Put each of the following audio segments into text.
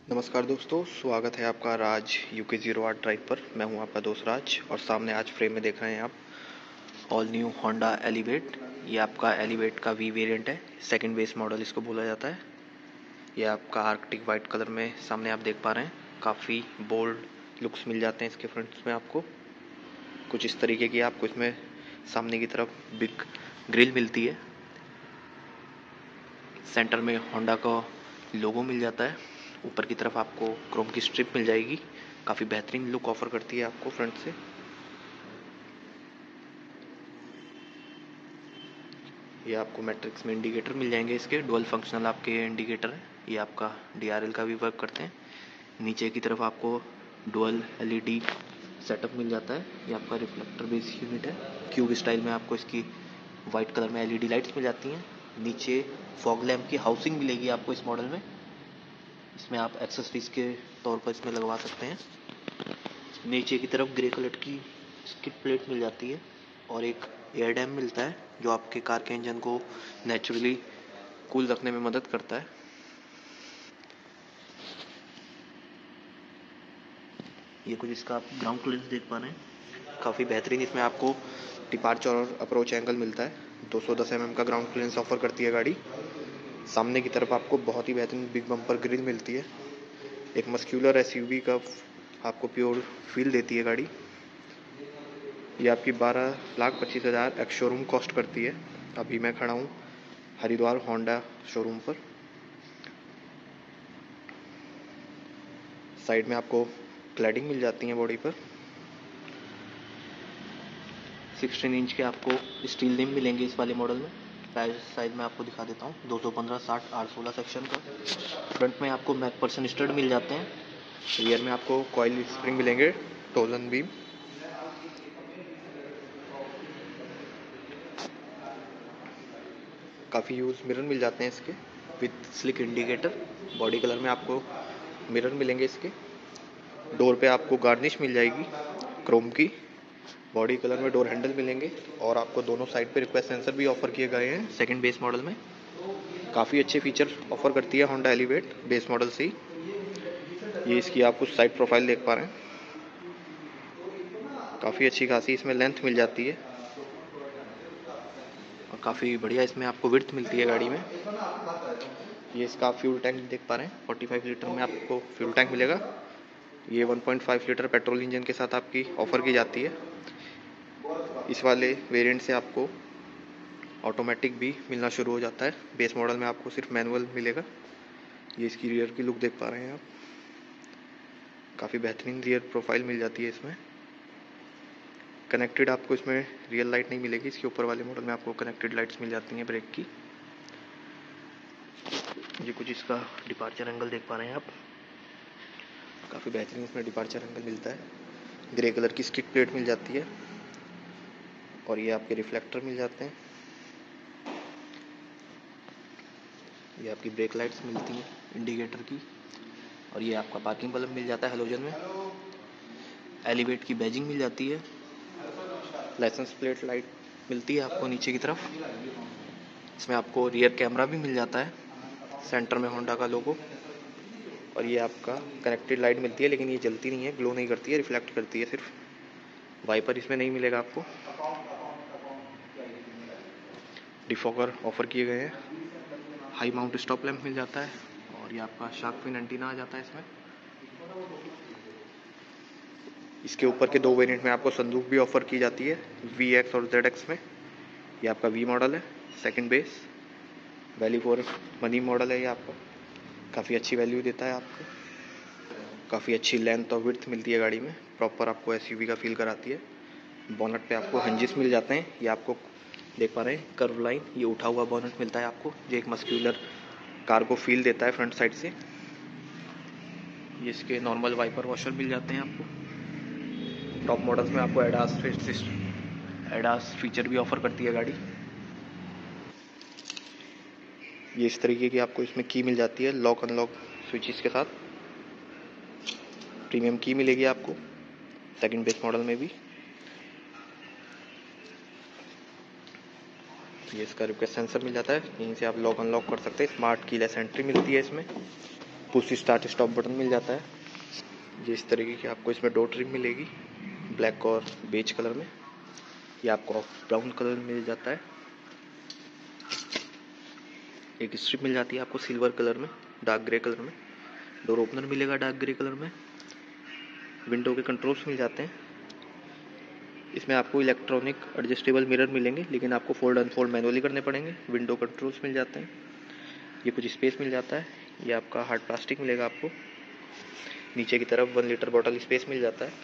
नमस्कार दोस्तों, स्वागत है आपका राज UK08 ड्राइव पर। मैं हूं आपका दोस्त राज और सामने आज फ्रेम में देख रहे हैं आप ऑल न्यू होंडा एलिवेट। ये आपका एलिवेट का वी वेरिएंट है, सेकंड बेस मॉडल इसको बोला जाता है। ये आपका आर्कटिक वाइट कलर में सामने आप देख पा रहे हैं। काफ़ी बोल्ड लुक्स मिल जाते हैं इसके फ्रंट में आपको। कुछ इस तरीके की आपको इसमें सामने की तरफ बिग ग्रिल मिलती है। सेंटर में होंडा का लोगो मिल जाता है। ऊपर की तरफ आपको क्रोम की स्ट्रिप मिल जाएगी। काफ़ी बेहतरीन लुक ऑफर करती है आपको फ्रंट से। ये आपको मैट्रिक्स में इंडिकेटर मिल जाएंगे, इसके डुअल फंक्शनल आपके इंडिकेटर है। ये आपका DRL का भी वर्क करते हैं। नीचे की तरफ आपको डुअल LED सेटअप मिल जाता है। ये आपका रिफ्लेक्टर बेस यूनिट है। क्यूब स्टाइल में आपको इसकी वाइट कलर में LED लाइट्स मिल जाती हैं। नीचे फॉग लैम्प की हाउसिंग मिलेगी आपको इस मॉडल में। इसमें आप एक्सेसरीज के तौर पर इसमें लगवा सकते हैं। नीचे की तरफ ग्रे कलर की स्किड प्लेट मिल जाती है और एक एयर डैम मिलता है जो आपके कार के इंजन को नेचुरली कूल रखने में मदद करता है। ये कुछ इसका आप ग्राउंड क्लियरेंस देख पा रहे हैं। काफ़ी बेहतरीन इसमें आपको डिपार्चर और अप्रोच एंगल मिलता है। 210 mm का ग्राउंड क्लियरेंस ऑफर करती है गाड़ी। सामने की तरफ आपको बहुत ही बेहतरीन बिग बम्पर ग्रिल मिलती है। एक मस्क्यूलर SUV का आपको प्योर फील देती है गाड़ी। ये आपकी 12,25,000 एक्स शोरूम कॉस्ट करती है। अभी मैं खड़ा हूँ हरिद्वार होंडा शोरूम पर। साइड में आपको क्लैडिंग मिल जाती है बॉडी पर। 16 इंच के आपको स्टील रिम मिलेंगे इस वाले मॉडल में। टायर साइज में आपको दिखा देता हूँ, 215/60 R16 सेक्शन का। फ्रंट में आपको मैकपर्सन स्टड मिल जाते हैं। रियर में आपको कॉइल स्प्रिंग मिलेंगे, टोलन बीम। काफ़ी यूज मिरर मिल जाते हैं इसके with slick indicator. Body colour में आपको मिरर मिलेंगे इसके। डोर पे आपको गार्निश मिल जाएगी क्रोम की। बॉडी कलर में डोर हैंडल मिलेंगे और आपको दोनों साइड पे रिक्वेस्ट सेंसर भी ऑफर किए गए हैं सेकंड बेस मॉडल में। काफ़ी अच्छे फीचर ऑफर करती है होंडा एलिवेट बेस मॉडल से ही। ये इसकी आप कुछ साइड प्रोफाइल देख पा रहे हैं। काफ़ी अच्छी खासी इसमें लेंथ मिल जाती है और काफ़ी बढ़िया इसमें आपको विड्थ मिलती है गाड़ी में। ये इसका फ्यूल टैंक देख पा रहे हैं, 45 लीटर में आपको फ्यूल टैंक मिलेगा। ये 1.5 लीटर पेट्रोल इंजन के साथ आपकी ऑफर की जाती है। इस वाले वेरिएंट से आपको ऑटोमेटिक भी मिलना शुरू हो जाता है। बेस मॉडल में आपको सिर्फ मैनुअल मिलेगा। ये इसकी रियर की लुक देख पा रहे हैं आप। काफ़ी बेहतरीन रियर प्रोफाइल मिल जाती है इसमें। कनेक्टेड आपको इसमें रियल लाइट नहीं मिलेगी। इसके ऊपर वाले मॉडल में आपको कनेक्टेड लाइट्स मिल जाती हैं ब्रेक की। ये कुछ इसका डिपार्चर एंगल देख पा रहे हैं आप। काफ़ी बेहतरीन इसमें डिपार्चर एंगल मिलता है। ग्रे कलर की स्किड प्लेट मिल जाती है और ये आपके रिफ्लेक्टर मिल जाते हैं। ये आपकी ब्रेक लाइट्स मिलती हैं इंडिकेटर की और ये आपका पार्किंग बल्ब मिल जाता है हेलोजन में। एलिवेट की बैजिंग मिल जाती है। लाइसेंस प्लेट लाइट मिलती है आपको नीचे की तरफ। इसमें आपको रियर कैमरा भी मिल जाता है, सेंटर में होंडा का लोगो। और ये आपका कनेक्टेड लाइट मिलती है, लेकिन ये जलती नहीं है, ग्लो नहीं करती है, रिफ्लेक्ट करती है सिर्फ। वाइपर इसमें नहीं मिलेगा आपको। डिफॉगर ऑफर किए गए हैं। हाई माउंट स्टॉप लैंप मिल जाता है और ये आपका शार्क फिन एंटीना आ जाता है इसमें। इसके ऊपर के दो वेरिएंट में आपको सनरूफ भी ऑफर की जाती है, VX और ZX में। ये आपका V मॉडल है, second base value for money model है। ये आपका काफ़ी अच्छी वैल्यू देता है आपको। काफ़ी अच्छी लेंथ और विड्थ मिलती है गाड़ी में। प्रॉपर आपको SUV का फील कराती है। बोनट पे आपको हिंजेस मिल जाते हैं। ये आपको देख पा रहे हैं कर्व लाइन, ये उठा हुआ बोनट मिलता है आपको, जो एक मस्क्यूलर कार को फील देता है फ्रंट साइड से। ये इसके नॉर्मल वाइपर वॉशर मिल जाते हैं आपको। टॉप मॉडल्स में आपको एडास फीचर भी ऑफर करती है गाड़ी। ये इस तरीके की आपको इसमें की मिल जाती है, लॉक अनलॉक स्विचेस के साथ। प्रीमियम की मिलेगी आपको सेकंड बेस मॉडल में भी। ये इसका रिक्वेस्ट सेंसर मिल जाता है, यहीं से आप लॉक अनलॉक कर सकते हैं। स्मार्ट कीलेस एंट्री मिलती है इसमें। पुश स्टार्ट स्टॉप बटन मिल जाता है। ये इस तरीके की आपको इसमें डोर ट्रिम मिलेगी, ब्लैक और बेज कलर में। ये आपको ऑफ ब्राउन कलर में मिल जाता है। एक स्ट्रिप मिल जाती है आपको सिल्वर कलर में, डार्क ग्रे कलर में। डोर ओपनर मिलेगा डार्क ग्रे कलर में। विंडो के कंट्रोल्स मिल जाते हैं। इसमें आपको इलेक्ट्रॉनिक एडजस्टेबल मिरर मिलेंगे, लेकिन आपको फोल्ड अनफोल्ड मैनुअली करने पड़ेंगे। विंडो कंट्रोल्स मिल जाते हैं। ये कुछ स्पेस मिल जाता है। ये आपका हार्ड प्लास्टिक मिलेगा आपको। नीचे की तरफ 1 लीटर बॉटल स्पेस मिल जाता है।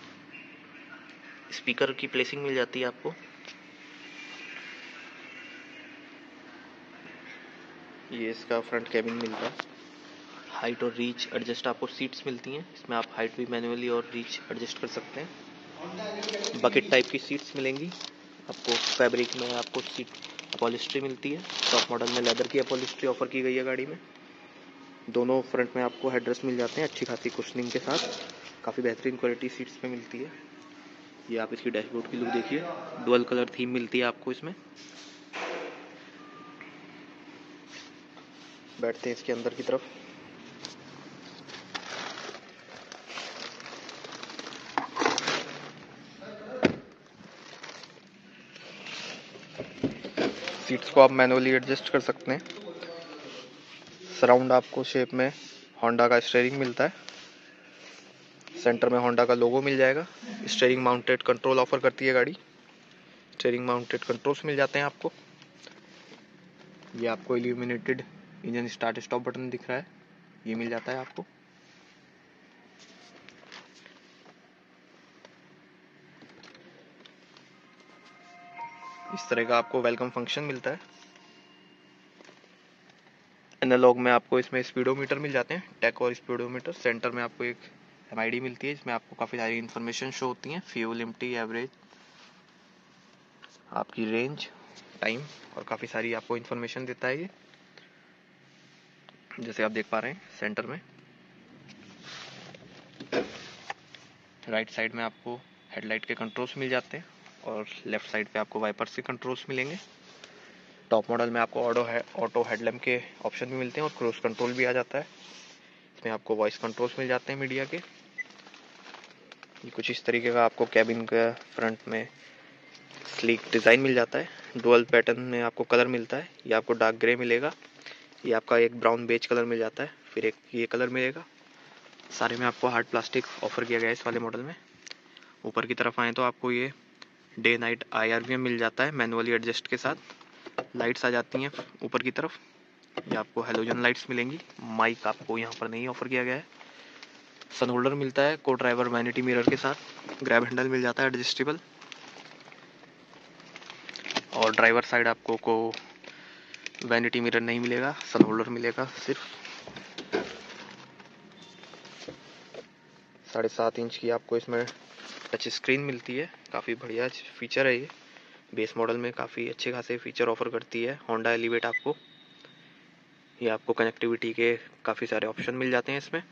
स्पीकर की प्लेसिंग मिल जाती है आपको। ये इसका फ्रंट कैबिन मिलता है। हाइट और रीच एडजस्ट आपको सीट्स मिलती हैं। इसमें आप हाइट भी मैनुअली और रीच एडजस्ट कर सकते हैं। बकेट टाइप की सीट्स मिलेंगी आपको। फैब्रिक में आपको सीट अपॉलिस्ट्री मिलती है। टॉप मॉडल में लेदर की अपॉलिस्ट्री ऑफर की गई है गाड़ी में। दोनों फ्रंट में आपको हेडरेस्ट मिल जाते हैं अच्छी खासी कुशनिंग के साथ। काफ़ी बेहतरीन क्वालिटी सीट्स पे मिलती है। ये आप इसकी डैशबोर्ड की लुक देखिए। डुअल कलर थीम मिलती है आपको इसमें। बैठते हैं इसके अंदर की तरफ। सीट्स को आप मैनुअली एडजस्ट कर सकते हैं। सराउंड आपको शेप में होंडा का स्टीयरिंग मिलता है। सेंटर में होंडा का लोगो मिल जाएगा। स्टीयरिंग माउंटेड कंट्रोल ऑफर करती है गाड़ी। स्टीयरिंग माउंटेड कंट्रोल्स मिल जाते हैं आपको। ये आपको illuminated engine start stop button दिख रहा है, ये मिल जाता है आपको। इस तरह का आपको वेलकम फंक्शन मिलता है। एनालॉग में आपको इसमें स्पीडोमीटर मिल जाते हैं, टेक और स्पीडोमीटर। सेंटर में आपको एक MID मिलती है, इसमें आपको काफ़ी सारी इन्फॉर्मेशन शो होती हैं। फ्यूल एम्प्टी, एवरेज, आपकी रेंज, टाइम और काफ़ी सारी आपको इन्फॉर्मेशन देता है ये, जैसे आप देख पा रहे हैं सेंटर में। राइट साइड में आपको हेडलाइट के कंट्रोल्स मिल जाते हैं और लेफ्ट साइड पे आपको वाइपर्स के कंट्रोल्स मिलेंगे। टॉप मॉडल में आपको ऑटो हेडलैम्प के ऑप्शन भी मिलते हैं और क्रूज कंट्रोल भी आ जाता है। इसमें आपको वॉइस कंट्रोल्स मिल जाते हैं मीडिया के। ये कुछ इस तरीके का आपको कैबिन का फ्रंट में स्लीक डिज़ाइन मिल जाता है। डुअल पैटर्न में आपको कलर मिलता है। ये आपको डार्क ग्रे मिलेगा। ये आपका एक ब्राउन बेज कलर मिल जाता है, फिर एक ये कलर मिलेगा। सारे में आपको हार्ड प्लास्टिक ऑफर किया गया है इस वाले मॉडल में। ऊपर की तरफ आए तो आपको ये डे नाइट IRVM मिल जाता है मैनुअली एडजस्ट के साथ। लाइट्स आ जाती हैं ऊपर की तरफ। ये आपको हेलोजन लाइट्स मिलेंगी। माइक आपको यहाँ पर नहीं ऑफर किया गया है। सन होल्डर मिलता है को ड्राइवर वैनिटी मिरर के साथ। ग्रैब हैंडल मिल जाता है एडजस्टेबल। और ड्राइवर साइड आपको को वैनिटी मिरर नहीं मिलेगा, सन होल्डर मिलेगा सिर्फ। 7.5 इंच की आपको इसमें टच स्क्रीन मिलती है। काफ़ी बढ़िया फीचर है ये। बेस मॉडल में काफ़ी अच्छे खासे फीचर ऑफर करती है होंडा एलिवेट आपको। ये आपको कनेक्टिविटी के काफ़ी सारे ऑप्शन मिल जाते हैं इसमें।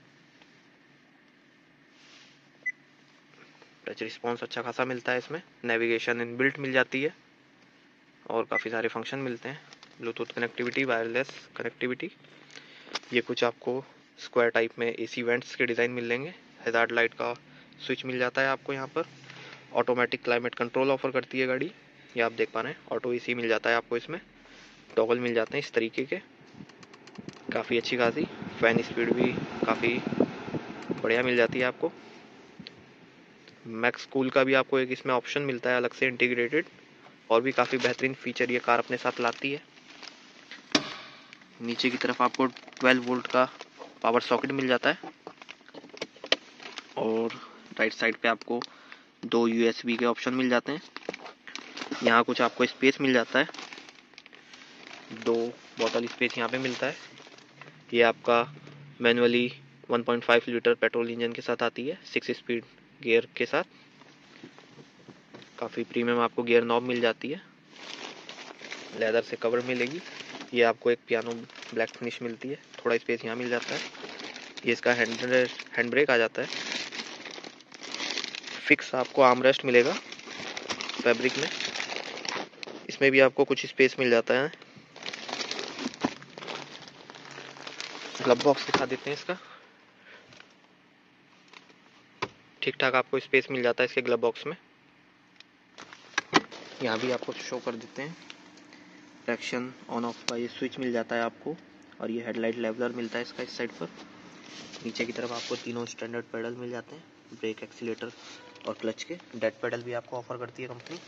टच रिस्पॉन्स अच्छा खासा मिलता है इसमें। नेविगेशन इनबिल्ट मिल जाती है और काफ़ी सारे फंक्शन मिलते हैं। Bluetooth connectivity, wireless connectivity. ये कुछ आपको स्क्वायर टाइप में AC वेंट्स के डिज़ाइन मिल लेंगे। हैजार्ड लाइट का स्विच मिल जाता है आपको यहाँ पर। ऑटोमेटिक क्लाइमेट कंट्रोल ऑफर करती है गाड़ी। ये आप देख पा रहे हैं, ऑटो AC मिल जाता है आपको इसमें। टॉगल मिल जाते हैं इस तरीके के, काफ़ी अच्छी खासी। फैन स्पीड भी काफ़ी बढ़िया मिल जाती है आपको। मैक्स कूल का भी आपको एक इसमें ऑप्शन मिलता है अलग से इंटीग्रेटेड। और भी काफ़ी बेहतरीन फीचर ये कार अपने साथ लाती है। नीचे की तरफ आपको 12 वोल्ट का पावर सॉकेट मिल जाता है और राइट साइड पे आपको 2 USB के ऑप्शन मिल जाते हैं। यहाँ कुछ आपको स्पेस मिल जाता है, 2 बॉटल स्पेस यहाँ पे मिलता है। ये आपका मैनुअली 1.5 लीटर पेट्रोल इंजन के साथ आती है, 6 स्पीड गियर के साथ। काफ़ी प्रीमियम आपको गियर नॉब मिल जाती है। लेदर से कवर मिलेगी। ये आपको एक पियानो ब्लैक फिनिश मिलती है। थोड़ा स्पेस यहाँ मिल जाता है। ये इसका हैंड ब्रेक आ जाता है। फिक्स आपको आर्मरेस्ट मिलेगा फैब्रिक में। इसमें भी आपको कुछ स्पेस मिल जाता है। ग्लव बॉक्स दिखा देते हैं इसका। ठीक ठाक आपको स्पेस मिल जाता है इसके ग्लव बॉक्स में। यहाँ भी आपको शो कर देते हैं, ट्रैक्शन ऑन ऑफ का ये स्विच मिल जाता है आपको, और ये हेडलाइट लेवलर मिलता है इसका इस साइड पर। नीचे की तरफ आपको तीनों स्टैंडर्ड पेडल मिल जाते हैं, ब्रेक, एक्सीलेटर और क्लच के। डेड पेडल भी आपको ऑफर करती है कंपनी।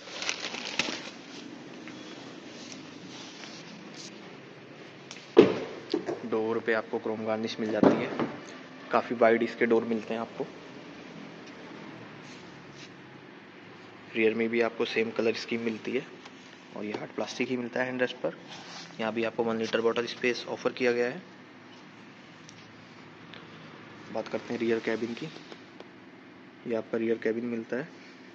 डोर पे आपको क्रोम गार्निश मिल जाती है, काफ़ी वाइड इसके डोर मिलते हैं आपको। रियर में भी आपको सेम कलर स्कीम मिलती है, और ये हार्ड प्लास्टिक ही मिलता है हैंडरेस्ट पर। यहाँ भी आपको 1 लीटर बॉटल स्पेस ऑफर किया गया है। बात करते हैं रियर कैबिन की। ये आपका रियर कैबिन मिलता है,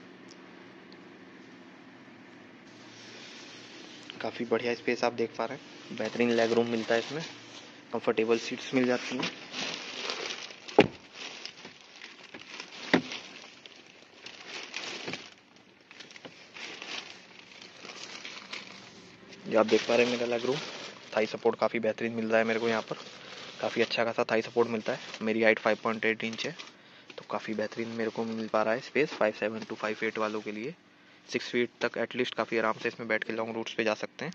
काफ़ी बढ़िया स्पेस आप देख पा रहे हैं। बेहतरीन लेग रूम मिलता है इसमें, कंफर्टेबल सीट्स मिल जाती हैं। ये आप देख पा रहे हैं मेरा लेग रूम। थाई सपोर्ट काफ़ी बेहतरीन मिल रहा है मेरे को यहाँ पर, काफ़ी अच्छा खासा थाई सपोर्ट मिलता है। मेरी हाइट 5.8 इंच है, तो काफ़ी बेहतरीन मेरे को मिल पा रहा है स्पेस 5'7" to 5'8" वालों के लिए। 6 फीट तक एटलीस्ट काफ़ी आराम से इसमें बैठ के लॉन्ग रूट्स पे जा सकते हैं।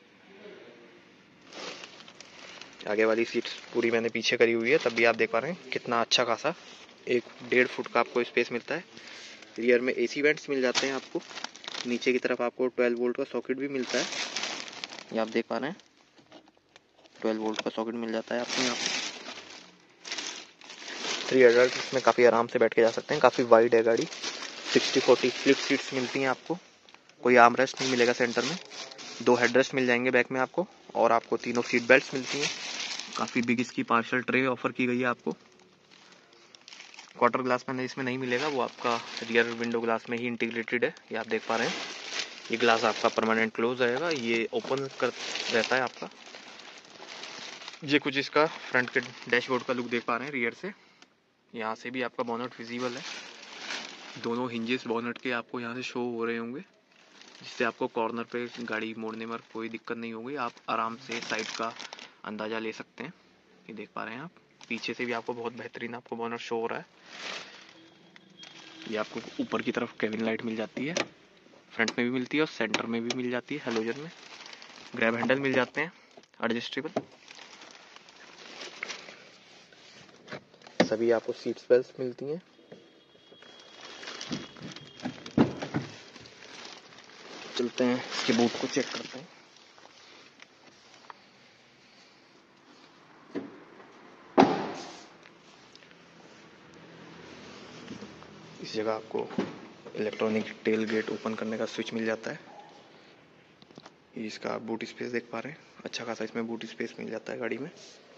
आगे वाली सीट्स पूरी मैंने पीछे करी हुई है, तब भी आप देख पा रहे हैं कितना अच्छा खासा 1-1.5 फुट का आपको स्पेस मिलता है। रियर में AC वेंट्स मिल जाते हैं आपको। नीचे की तरफ आपको 12 वोल्ट का सॉकेट भी मिलता है, ये आप देख पा रहे हैं 12 वोल्ट का सॉकेट मिल जाता है आपको यहाँ पे। 3 एडल्ट इसमें काफ़ी आराम से बैठ के जा सकते हैं, काफ़ी वाइड है गाड़ी। 60-40 फ्लिप सीट्स मिलती हैं आपको, कोई आर्म रेस्ट नहीं मिलेगा सेंटर में। 2 हेडरेस्ट मिल जाएंगे बैक में आपको, और आपको तीनों सीट बेल्ट्स मिलती हैं। काफ़ी बिग इसकी पार्शल ट्रे ऑफर की गई है आपको। क्वार्टर ग्लास पैनल इसमें नहीं मिलेगा, वो आपका रियर विंडो ग्लास में ही इंटीग्रेटेड है। ये आप देख पा रहे हैं, ये ग्लास आपका परमानेंट क्लोज रहेगा, ये ओपन कर रहता है आपका। ये कुछ इसका फ्रंट के डैशबोर्ड का लुक देख पा रहे हैं रियर से। यहाँ से भी आपका बोनट विजिबल है, दोनों हिंजेस बोनट के आपको यहाँ से शो हो रहे होंगे, जिससे आपको कॉर्नर पे गाड़ी मोड़ने में कोई दिक्कत नहीं होगी। आप आराम से साइड का अंदाज़ा ले सकते हैं। ये देख पा रहे हैं आप, पीछे से भी आपको बहुत बेहतरीन आपको बोनट शो हो रहा है। ये आपको ऊपर की तरफ केबिन लाइट मिल जाती है, फ्रंट में भी मिलती है और सेंटर में भी मिल जाती है हेलोजन में। ग्रैब हैंडल मिल जाते हैं एडजस्टेबल। सभी आपको सीट्स बेल्ट मिलती हैं। चलते हैं इसके बूट को चेक करते हैं। इस जगह आपको इलेक्ट्रॉनिक टेल गेट ओपन करने का स्विच मिल जाता है। ये इसका आप बूट स्पेस देख पा रहे हैं, अच्छा खासा इसमें बूट स्पेस मिल जाता है गाड़ी में।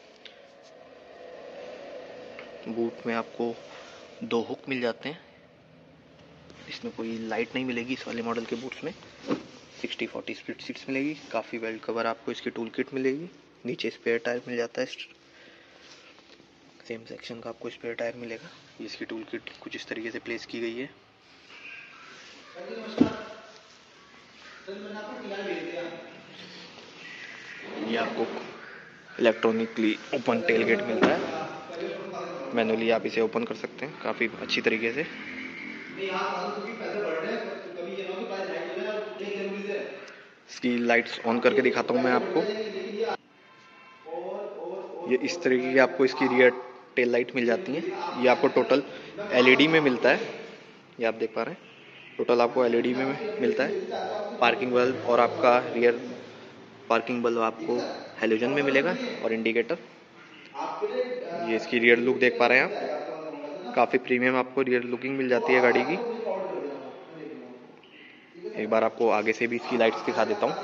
बूट में आपको 2 हुक मिल जाते हैं, इसमें कोई लाइट नहीं मिलेगी इस वाले मॉडल के बूट्स में। 60-40 स्प्लिट सीट्स मिलेगी, काफ़ी वेल कवर आपको इसकी टूल किट मिलेगी। नीचे स्पेयर टायर मिल जाता है, सेम सेक्शन का आपको स्पेयर टायर मिलेगा। ये इसकी टूल किट कुछ इस तरीके से प्लेस की गई है। ये आपको इलेक्ट्रॉनिकली ओपन टेल गेट मिलता है, मैनुअली आप इसे ओपन कर सकते हैं काफ़ी अच्छी तरीके से। इसकी लाइट्स ऑन करके दिखाता हूँ मैं आपको। ये इस तरीके की आपको इसकी रियर टेल लाइट मिल जाती हैं। ये आपको टोटल LED में मिलता है, ये आप देख पा रहे हैं टोटल आपको LED में मिलता है। पार्किंग बल्ब और आपका रियर पार्किंग बल्ब आपको हेलोजन में मिलेगा, और इंडिकेटर। ये इसकी रियर लुक देख पा रहे हैं आप, काफ़ी प्रीमियम आपको रियर लुकिंग मिल जाती है गाड़ी की। एक बार आपको आगे से भी इसकी लाइट्स दिखा देता हूँ,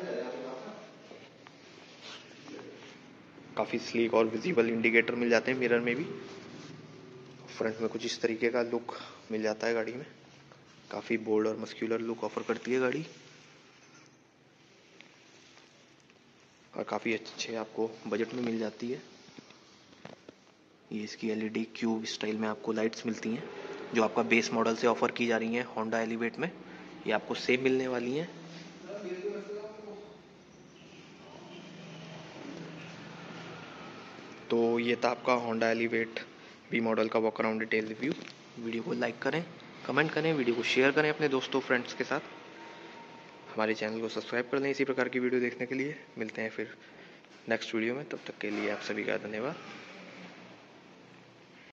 काफ़ी स्लीक और विजिबल इंडिकेटर मिल जाते हैं मिरर में भी। फ्रंट में कुछ इस तरीके का लुक मिल जाता है गाड़ी में, काफ़ी बोल्ड और मस्क्यूलर लुक ऑफर करती है गाड़ी, और काफ़ी अच्छे आपको बजट में मिल जाती है। ये इसकी LED क्यूब स्टाइल में आपको लाइट्स मिलती हैं, जो आपका बेस मॉडल से ऑफर की जा रही हैं होंडा एलिवेट में, ये आपको सेम मिलने वाली हैं। तो ये था आपका होंडा एलिवेट बी मॉडल का walk around detail review. Video को लाइक करें, कमेंट करें, वीडियो को शेयर करें अपने दोस्तों फ्रेंड्स के साथ। हमारे चैनल को सब्सक्राइब कर लें इसी प्रकार की वीडियो देखने के लिए। मिलते हैं फिर नेक्स्ट वीडियो में, तब तक के लिए आप सभी का धन्यवाद।